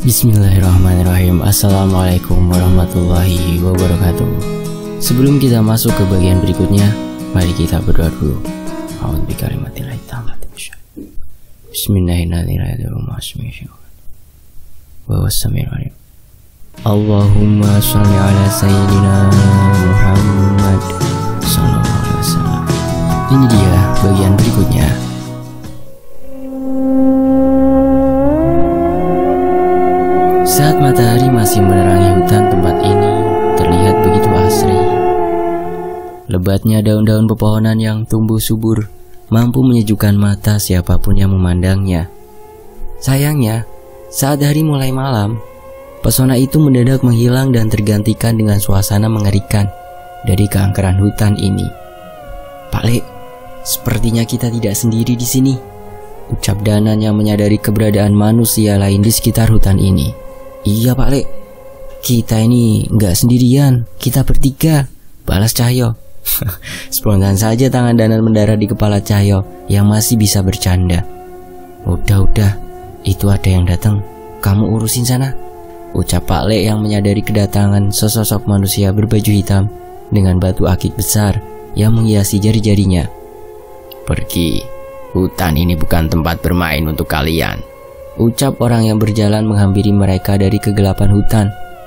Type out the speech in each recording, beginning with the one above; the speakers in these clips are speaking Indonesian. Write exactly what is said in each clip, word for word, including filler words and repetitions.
Bismillahirrahmanirrahim. Assalamualaikum warahmatullahi wabarakatuh. Sebelum kita masuk ke bagian berikutnya, mari kita berdoa dulu. A'udzu bikalimatillahi tammati min syarri. Bismillahirrahmanirrahim. Wa wassami'il alim. Allahumma shalli ala sayyidina Muhammad sallallahu alaihi wasallam. Ini dia bagian berikutnya. Saat matahari masih menerangi hutan tempat ini terlihat begitu asri. Lebatnya daun-daun pepohonan yang tumbuh subur mampu menyejukkan mata siapapun yang memandangnya. Sayangnya, saat hari mulai malam, pesona itu mendadak menghilang dan tergantikan dengan suasana mengerikan dari keangkeran hutan ini. Pak Le, sepertinya kita tidak sendiri di sini, ucap Danan yang menyadari keberadaan manusia lain di sekitar hutan ini. Iya Pak Le, kita ini nggak sendirian, kita bertiga, balas Cahyo. Spontan saja tangan Danan mendarat di kepala Cahyo yang masih bisa bercanda. Udah-udah, itu ada yang datang, kamu urusin sana, ucap Pak Le yang menyadari kedatangan sesosok manusia berbaju hitam dengan batu akik besar yang menghiasi jari-jarinya. Pergi, hutan ini bukan tempat bermain untuk kalian, ucap orang yang berjalan menghampiri mereka dari kegelapan hutan.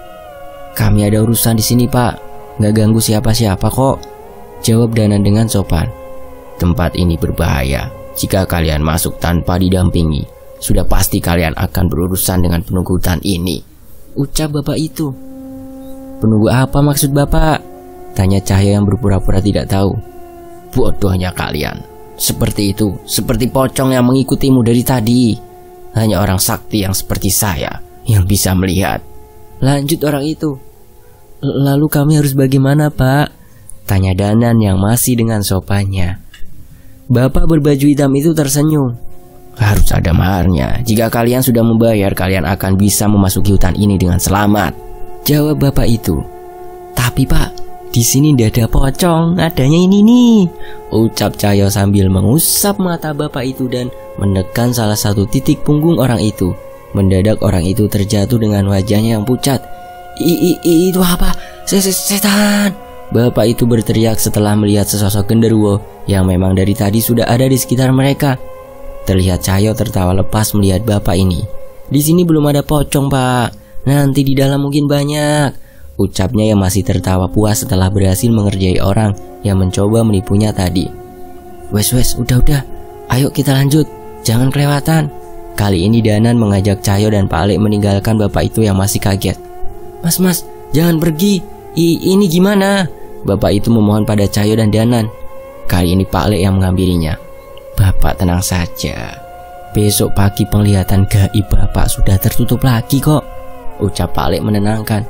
Kami ada urusan di sini Pak, nggak ganggu siapa-siapa kok, jawab Danan dengan sopan. Tempat ini berbahaya, jika kalian masuk tanpa didampingi, sudah pasti kalian akan berurusan dengan penunggu hutan ini, ucap bapak itu. Penunggu apa maksud bapak? Tanya Cahyo yang berpura-pura tidak tahu. Bodohnya kalian, seperti itu, seperti pocong yang mengikutimu dari tadi. Hanya orang sakti yang seperti saya yang bisa melihat, lanjut orang itu. Lalu kami harus bagaimana Pak? Tanya Danan yang masih dengan sopannya. Bapak berbaju hitam itu tersenyum. Harus ada maharnya. Jika kalian sudah membayar, kalian akan bisa memasuki hutan ini dengan selamat, jawab bapak itu. Tapi Pak, di sini tidak ada pocong, adanya ini nih, ucap Cahyo sambil mengusap mata bapak itu dan menekan salah satu titik punggung orang itu. Mendadak orang itu terjatuh dengan wajahnya yang pucat. I, i, i itu apa? Setan! Bapak itu berteriak setelah melihat sesosok genderuwo yang memang dari tadi sudah ada di sekitar mereka. Terlihat Cahyo tertawa lepas melihat bapak ini. Di sini belum ada pocong Pak, nanti di dalam mungkin banyak, ucapnya yang masih tertawa puas setelah berhasil mengerjai orang yang mencoba menipunya tadi. Wes wes, udah-udah, ayo kita lanjut, jangan kelewatan. Kali ini Danan mengajak Cahyo dan Pak Le meninggalkan bapak itu yang masih kaget. Mas mas, jangan pergi, I, ini gimana? Bapak itu memohon pada Cahyo dan Danan. Kali ini Pak Le yang menghampirinya. Bapak tenang saja, besok pagi penglihatan gaib bapak sudah tertutup lagi kok, ucap Pak Le menenangkan.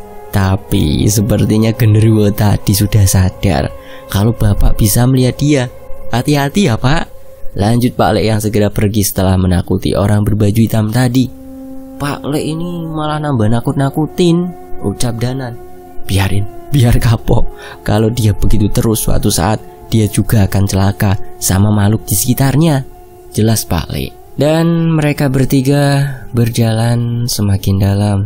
Tapi sepertinya genderuwo tadi sudah sadar kalau bapak bisa melihat dia. Hati-hati ya Pak, lanjut Pak Le yang segera pergi setelah menakuti orang berbaju hitam tadi. Pak Le ini malah nambah nakut-nakutin, ucap Danan. Biarin, biar kapok. Kalau dia begitu terus, suatu saat dia juga akan celaka sama makhluk di sekitarnya, jelas Pak Le. Dan mereka bertiga berjalan semakin dalam.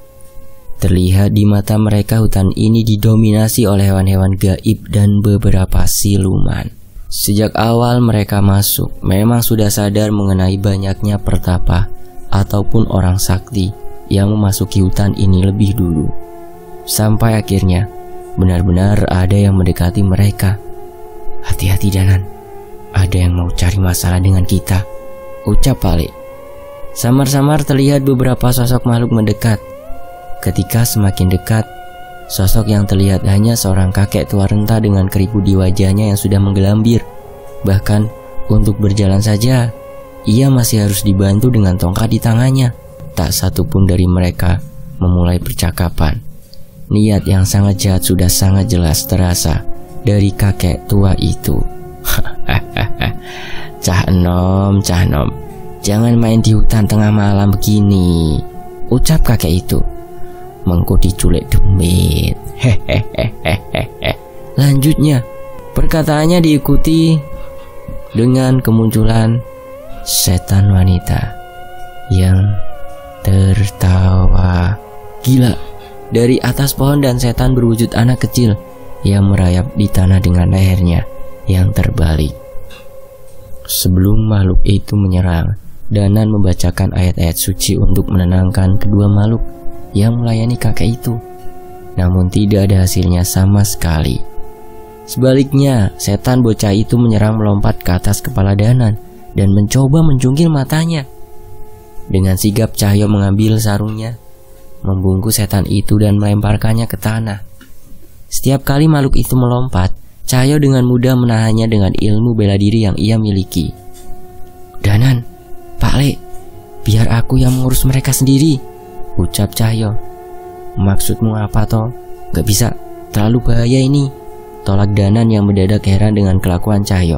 Terlihat di mata mereka hutan ini didominasi oleh hewan-hewan gaib dan beberapa siluman. Sejak awal mereka masuk, memang sudah sadar mengenai banyaknya pertapa ataupun orang sakti yang memasuki hutan ini lebih dulu. Sampai akhirnya benar-benar ada yang mendekati mereka. Hati-hati Danan, ada yang mau cari masalah dengan kita, ucap Pak Le. Samar-samar terlihat beberapa sosok makhluk mendekat. Ketika semakin dekat, sosok yang terlihat hanya seorang kakek tua renta dengan keribu di wajahnya yang sudah menggelambir. Bahkan untuk berjalan saja, ia masih harus dibantu dengan tongkat di tangannya. Tak satu pun dari mereka memulai percakapan. Niat yang sangat jahat sudah sangat jelas terasa dari kakek tua itu. Cah enom, cah enom, jangan main di hutan tengah malam begini, ucap kakek itu. Mengko diculik demit. Hehehehehe. Lanjutnya, perkataannya diikuti dengan kemunculan setan wanita yang tertawa. Gila, dari atas pohon dan setan berwujud anak kecil yang merayap di tanah dengan lehernya yang terbalik. Sebelum makhluk itu menyerang, Danan membacakan ayat-ayat suci untuk menenangkan kedua makhluk yang melayani kakek itu. Namun tidak ada hasilnya sama sekali. Sebaliknya, setan bocah itu menyerang melompat ke atas kepala Danan dan mencoba mencungkil matanya. Dengan sigap Cahyo mengambil sarungnya, membungkus setan itu dan melemparkannya ke tanah. Setiap kali makhluk itu melompat, Cahyo dengan mudah menahannya dengan ilmu bela diri yang ia miliki. Danan, Pak Le, biar aku yang mengurus mereka sendiri, ucap Cahyo. Maksudmu apa toh? Gak bisa, terlalu bahaya ini, tolak Danan yang mendadak heran dengan kelakuan Cahyo.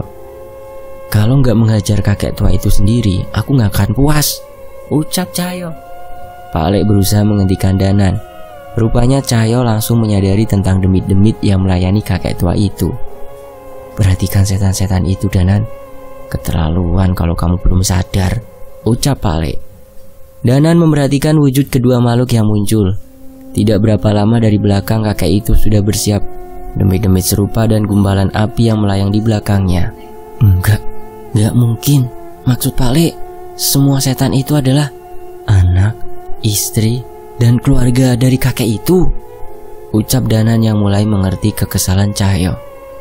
Kalau gak menghajar kakek tua itu sendiri, aku gak akan puas, ucap Cahyo. Pak Le berusaha menghentikan Danan. Rupanya Cahyo langsung menyadari tentang demit-demit yang melayani kakek tua itu. Perhatikan setan-setan itu, Danan. Keterlaluan kalau kamu belum sadar, ucap Pak Le. Danan memperhatikan wujud kedua makhluk yang muncul. Tidak berapa lama dari belakang kakek itu sudah bersiap demit-demit serupa dan gumpalan api yang melayang di belakangnya. Enggak, enggak mungkin. Maksud Pak Le, semua setan itu adalah anak, istri, dan keluarga dari kakek itu, ucap Danan yang mulai mengerti kekesalan Cahyo.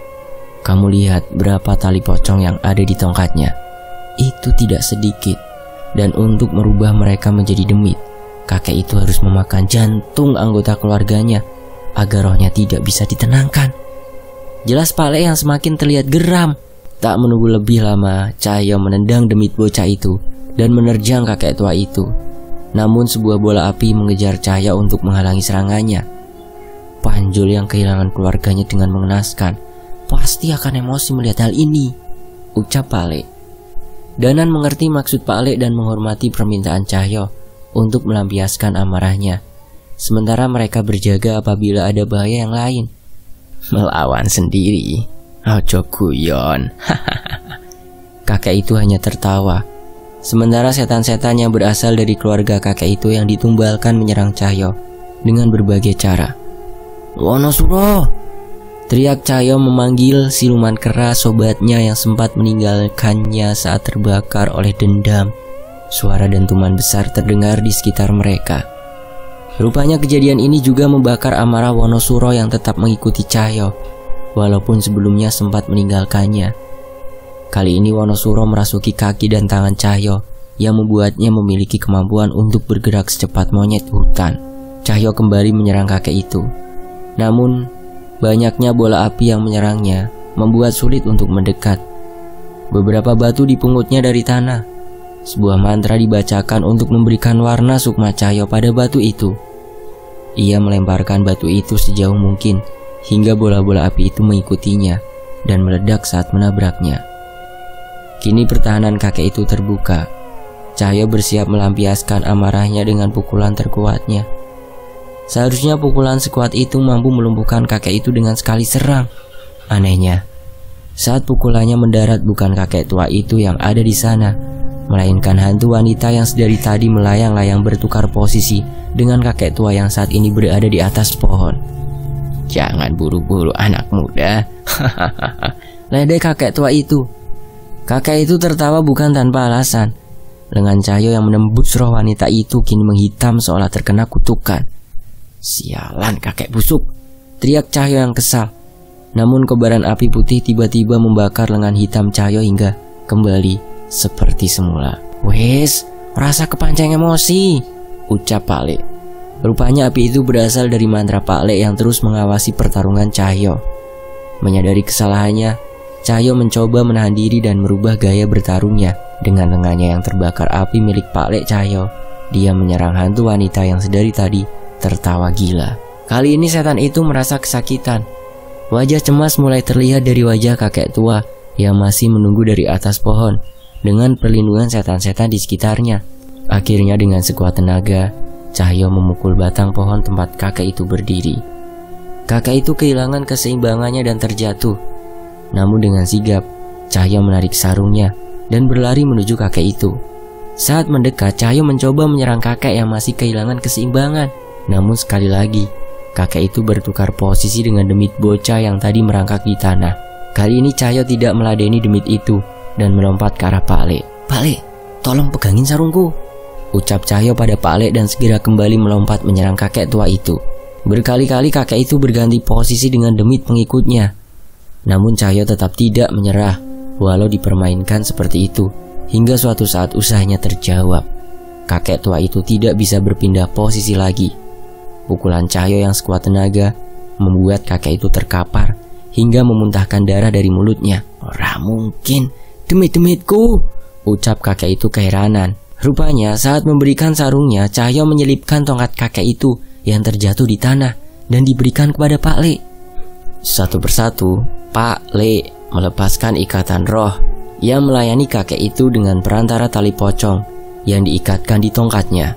Kamu lihat berapa tali pocong yang ada di tongkatnya. Itu tidak sedikit. Dan untuk merubah mereka menjadi demit, kakek itu harus memakan jantung anggota keluarganya agar rohnya tidak bisa ditenangkan. Jelas Pak Le yang semakin terlihat geram. Tak menunggu lebih lama, Cahyo menendang demit bocah itu dan menerjang kakek tua itu. Namun sebuah bola api mengejar Cahyo untuk menghalangi serangannya. Panjul yang kehilangan keluarganya dengan mengenaskan pasti akan emosi melihat hal ini, ucap Pak Le. Danan mengerti maksud Pak Le dan menghormati permintaan Cahyo untuk melampiaskan amarahnya. Sementara mereka berjaga apabila ada bahaya yang lain. Melawan sendiri, ojo guyon. Kakek itu hanya tertawa. Sementara setan-setan yang berasal dari keluarga kakek itu yang ditumbalkan menyerang Cahyo dengan berbagai cara. Wonosuro! Teriak Cahyo memanggil siluman kera sobatnya yang sempat meninggalkannya saat terbakar oleh dendam. Suara dentuman besar terdengar di sekitar mereka. Rupanya kejadian ini juga membakar amarah Wonosuro yang tetap mengikuti Cahyo, walaupun sebelumnya sempat meninggalkannya. Kali ini Wonosuro merasuki kaki dan tangan Cahyo yang membuatnya memiliki kemampuan untuk bergerak secepat monyet hutan. Cahyo kembali menyerang kakek itu. Namun, banyaknya bola api yang menyerangnya membuat sulit untuk mendekat. Beberapa batu dipungutnya dari tanah. Sebuah mantra dibacakan untuk memberikan warna sukma Cahyo pada batu itu. Ia melemparkan batu itu sejauh mungkin hingga bola-bola api itu mengikutinya dan meledak saat menabraknya. Kini pertahanan kakek itu terbuka. Cahyo bersiap melampiaskan amarahnya dengan pukulan terkuatnya. Seharusnya pukulan sekuat itu mampu melumpuhkan kakek itu dengan sekali serang. Anehnya, saat pukulannya mendarat bukan kakek tua itu yang ada di sana, melainkan hantu wanita yang sedari tadi melayang-layang bertukar posisi dengan kakek tua yang saat ini berada di atas pohon. Jangan buru-buru anak muda. Ledek kakek tua itu. Kakek itu tertawa bukan tanpa alasan. Lengan Cahyo yang menembus roh wanita itu kini menghitam seolah terkena kutukan. Sialan kakek busuk, teriak Cahyo yang kesal. Namun kobaran api putih tiba-tiba membakar lengan hitam Cahyo hingga kembali seperti semula. Wes, rasa kepancing emosi, ucap Pak Le. Rupanya api itu berasal dari mantra Pak Le yang terus mengawasi pertarungan Cahyo. Menyadari kesalahannya, Cahyo mencoba menahan diri dan merubah gaya bertarungnya. Dengan lengannya yang terbakar api milik Pak Le Cahyo, dia menyerang hantu wanita yang sedari tadi tertawa gila. Kali ini setan itu merasa kesakitan. Wajah cemas mulai terlihat dari wajah kakek tua yang masih menunggu dari atas pohon dengan perlindungan setan-setan di sekitarnya. Akhirnya dengan sekuat tenaga, Cahyo memukul batang pohon tempat kakek itu berdiri. Kakek itu kehilangan keseimbangannya dan terjatuh. Namun dengan sigap, Cahyo menarik sarungnya dan berlari menuju kakek itu. Saat mendekat, Cahyo mencoba menyerang kakek yang masih kehilangan keseimbangan. Namun sekali lagi, kakek itu bertukar posisi dengan demit bocah yang tadi merangkak di tanah. Kali ini Cahyo tidak meladeni demit itu dan melompat ke arah Pak Le. "Pak Le, tolong pegangin sarungku," ucap Cahyo pada Pak Le dan segera kembali melompat menyerang kakek tua itu. Berkali-kali kakek itu berganti posisi dengan demit pengikutnya. Namun Cahyo tetap tidak menyerah walau dipermainkan seperti itu, hingga suatu saat usahanya terjawab. Kakek tua itu tidak bisa berpindah posisi lagi. Pukulan Cahyo yang sekuat tenaga membuat kakek itu terkapar hingga memuntahkan darah dari mulutnya. "Ora mungkin, demit-demitku," ucap kakek itu keheranan. Rupanya saat memberikan sarungnya, Cahyo menyelipkan tongkat kakek itu yang terjatuh di tanah dan diberikan kepada Pak Le. Satu persatu, Pak Le melepaskan ikatan roh yang melayani kakek itu dengan perantara tali pocong yang diikatkan di tongkatnya.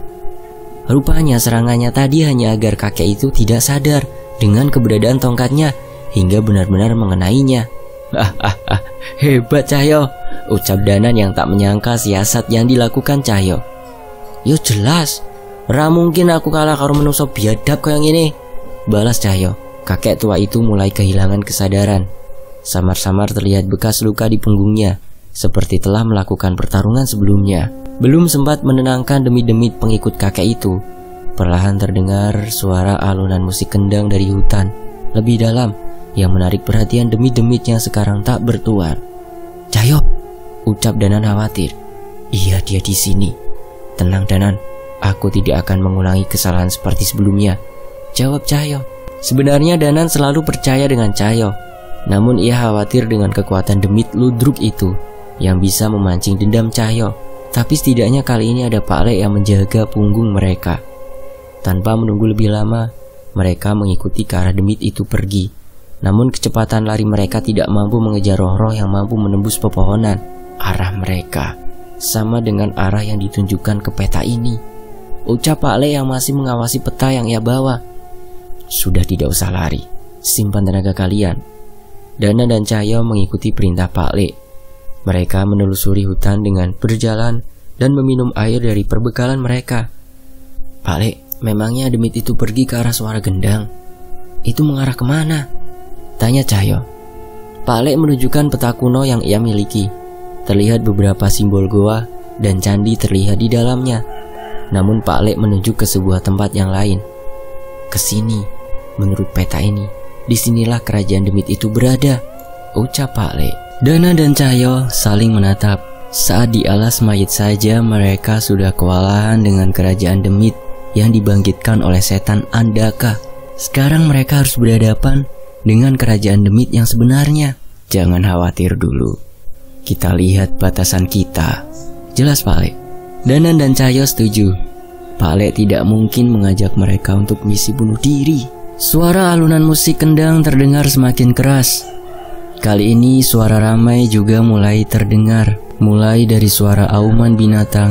Rupanya serangannya tadi hanya agar kakek itu tidak sadar dengan keberadaan tongkatnya hingga benar-benar mengenainya. "Hahaha, hebat Cahyo," ucap Danan yang tak menyangka siasat yang dilakukan Cahyo. "Yo jelas, ra mungkin aku kalah karo manusia biadab kaya ngene," balas Cahyo. Kakek tua itu mulai kehilangan kesadaran. Samar-samar terlihat bekas luka di punggungnya, seperti telah melakukan pertarungan sebelumnya. Belum sempat menenangkan demit-demit pengikut kakek itu, perlahan terdengar suara alunan musik kendang dari hutan lebih dalam yang menarik perhatian demit-demit yang sekarang tak bertuan. "Cahyo," ucap Danan khawatir. "Iya, dia di sini." "Tenang Danan, aku tidak akan mengulangi kesalahan seperti sebelumnya," jawab Cahyo. Sebenarnya Danan selalu percaya dengan Cahyo, namun ia khawatir dengan kekuatan demit ludruk itu yang bisa memancing dendam Cahyo. Tapi setidaknya kali ini ada Pak Le yang menjaga punggung mereka. Tanpa menunggu lebih lama, mereka mengikuti ke arah demit itu pergi. Namun kecepatan lari mereka tidak mampu mengejar roh-roh yang mampu menembus pepohonan. Arah mereka sama dengan arah yang ditunjukkan ke peta ini, ucap Pak Le yang masih mengawasi peta yang ia bawa. "Sudah tidak usah lari, simpan tenaga kalian." Dana dan Cahyo mengikuti perintah Pak Le. Mereka menelusuri hutan dengan berjalan dan meminum air dari perbekalan mereka. "Pak Le, memangnya demit itu pergi ke arah suara gendang? Itu mengarah kemana?" tanya Cahyo. Pak Le menunjukkan peta kuno yang ia miliki. Terlihat beberapa simbol goa dan candi terlihat di dalamnya. Namun Pak Le menunjuk ke sebuah tempat yang lain. "Kesini, menurut peta ini, disinilah kerajaan demit itu berada," ucap Pak Le. Dana dan Cahyo saling menatap. Saat di alas mayit saja mereka sudah kewalahan dengan kerajaan demit yang dibangkitkan oleh setan Andaka. Sekarang mereka harus berhadapan dengan kerajaan demit yang sebenarnya. "Jangan khawatir dulu, kita lihat batasan kita," jelas Pak Le. Danan dan Cahyo setuju. Pak Le tidak mungkin mengajak mereka untuk misi bunuh diri. Suara alunan musik kendang terdengar semakin keras. Kali ini suara ramai juga mulai terdengar, mulai dari suara auman binatang,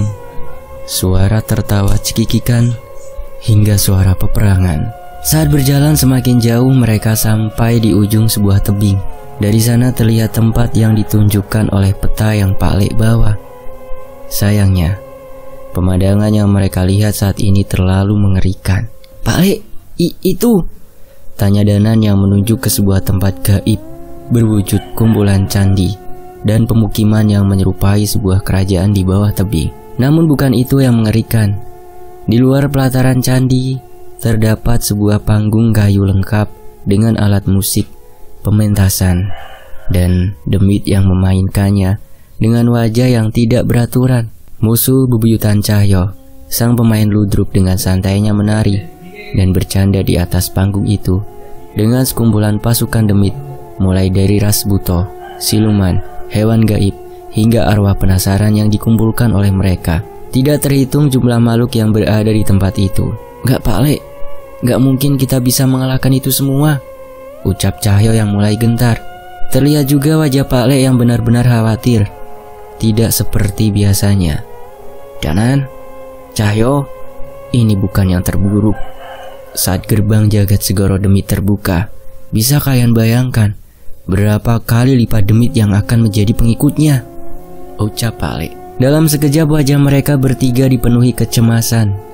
suara tertawa cekikikan, hingga suara peperangan. Saat berjalan semakin jauh mereka sampai di ujung sebuah tebing. Dari sana terlihat tempat yang ditunjukkan oleh peta yang Pak Le bawa. Sayangnya, pemandangan yang mereka lihat saat ini terlalu mengerikan. "Pak Le, i- itu?" tanya Danan yang menunjuk ke sebuah tempat gaib berwujud kumpulan candi dan pemukiman yang menyerupai sebuah kerajaan di bawah tebing. Namun bukan itu yang mengerikan. Di luar pelataran candi terdapat sebuah panggung kayu lengkap dengan alat musik, pementasan, dan demit yang memainkannya dengan wajah yang tidak beraturan. Musuh bebuyutan Cahyo, sang pemain ludruk, dengan santainya menari dan bercanda di atas panggung itu dengan sekumpulan pasukan demit, mulai dari ras buto, siluman, hewan gaib, hingga arwah penasaran yang dikumpulkan oleh mereka. Tidak terhitung jumlah makhluk yang berada di tempat itu. "Gak Pak Le, gak mungkin kita bisa mengalahkan itu semua," ucap Cahyo yang mulai gentar. Terlihat juga wajah Pak Le yang benar-benar khawatir. Tidak seperti biasanya. "Danan, Cahyo, ini bukan yang terburuk." Saat gerbang jagat segoro demit terbuka, bisa kalian bayangkan berapa kali lipat demit yang akan menjadi pengikutnya, ucap Pak Le. Dalam sekejap wajah mereka bertiga dipenuhi kecemasan.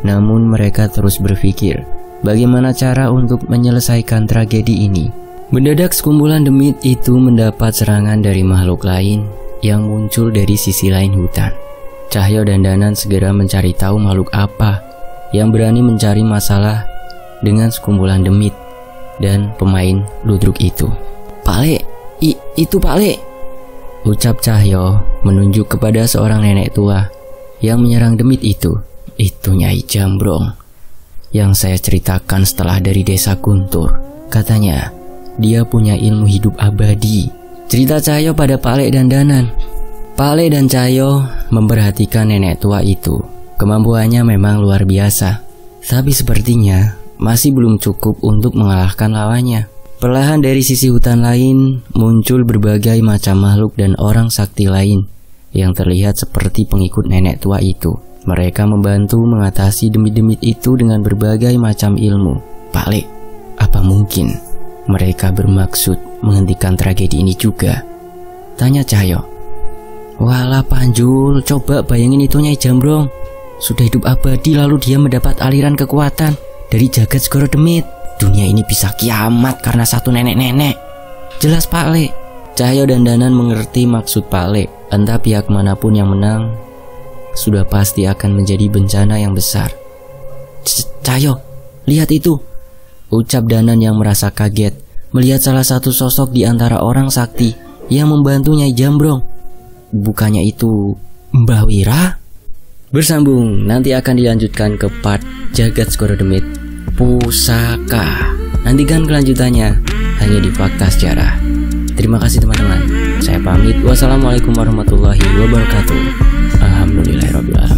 Namun mereka terus berpikir bagaimana cara untuk menyelesaikan tragedi ini. Mendadak sekumpulan demit itu mendapat serangan dari makhluk lain yang muncul dari sisi lain hutan. Cahyo dan Danan segera mencari tahu makhluk apa yang berani mencari masalah dengan sekumpulan demit dan pemain ludruk itu. "Pak Le, i, itu Pak Le," ucap Cahyo menunjuk kepada seorang nenek tua yang menyerang demit itu. "Itu Nyai Jambrong yang saya ceritakan setelah dari desa Guntur. Katanya dia punya ilmu hidup abadi," cerita Cahyo pada Pak Le dan Danan. Pak Le dan Cahyo memperhatikan nenek tua itu. Kemampuannya memang luar biasa, tapi sepertinya masih belum cukup untuk mengalahkan lawannya. Perlahan dari sisi hutan lain muncul berbagai macam makhluk dan orang sakti lain yang terlihat seperti pengikut nenek tua itu. Mereka membantu mengatasi demit-demit itu dengan berbagai macam ilmu. "Pak Le, apa mungkin mereka bermaksud menghentikan tragedi ini juga?" tanya Cahyo. "Walah Panjul, coba bayangin itu Nyai Jambrong. Sudah hidup abadi lalu dia mendapat aliran kekuatan dari jagat segoro demit. Dunia ini bisa kiamat karena satu nenek-nenek. Jelas Pak Le." Cahyo dan Danan mengerti maksud Pak Le. Entah pihak manapun yang menang, sudah pasti akan menjadi bencana yang besar. "Cahyo, lihat itu," ucap Danan yang merasa kaget melihat salah satu sosok di antara orang sakti yang membantu Nyai Jambrong. "Bukannya itu Mbah Wira?" Bersambung, nanti akan dilanjutkan ke part Jagat Segoro Demit Pusaka. Nantikan kelanjutannya hanya di Fakta Sejarah. Terima kasih teman-teman. Saya pamit. Wassalamualaikum warahmatullahi wabarakatuh. Alhamdulillahirabbil alamin.